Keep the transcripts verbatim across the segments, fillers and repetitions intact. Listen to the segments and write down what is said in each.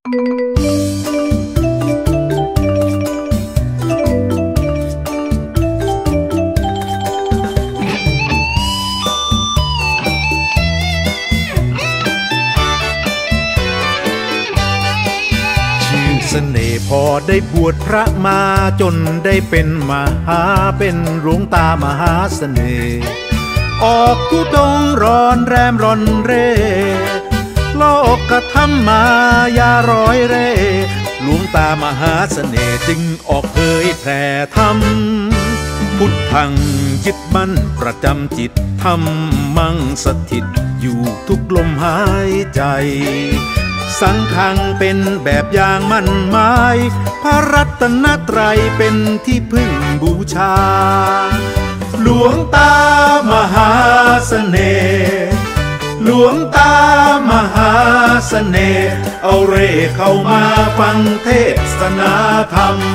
เสน่ห์พอได้บวชพระมาจนได้เป็นมหาเป็นหลวงตามหาเสน่ห์ออกทุดงร้อนแรมร่อนเร่โลกกระทำมายาร้อยเร่หลวงตามหาเสน่ห์จึงออกเผยแผ่ธรรมพุทธังยึดมั่นประจำจิตธรรมังสถิตอยู่ทุกลมหายใจสังฆังเป็นแบบอย่างมั่นหมายพระรัตนตรัยเป็นที่พึ่งบูชาหลวงตามหาเสน่ห์หลวงตามหาเสน่ห์เอาเร่เข้ามาฟังเทศนาธรรม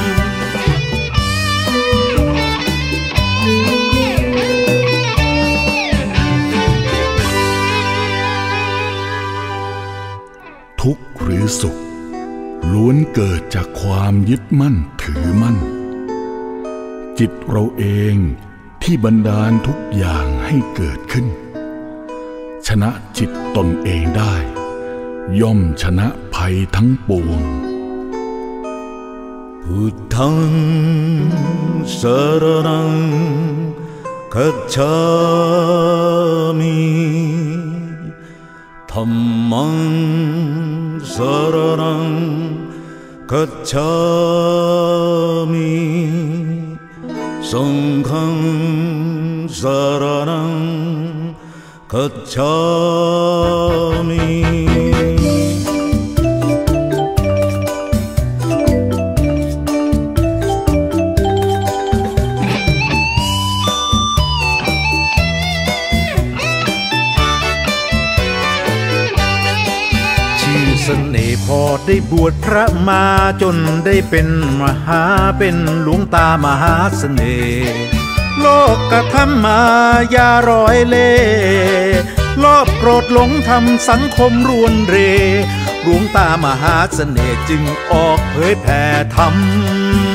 ทุกข์หรือสุขล้วนเกิดจากความยึดมั่นถือมั่นจิตเราเองที่บันดาลทุกอย่างให้เกิดขึ้นชนะจิตตนเองได้ย่อมชนะภัยทั้งปวงพุทธังสรณังคัจฉามิธัมมังสรณังคัจฉามิสังฆังสรณังคัจฉามิเสน่ห์พอได้บวชพระมาจนได้เป็นมหาเป็นหลวงตามหาเสน่ห์โลกกระทำมายาร้อยเล่โลภโกรธหลงทำสังคมรวนเรหลวงตามหาเสน่ห์จึงออกเผยแผ่ธรรม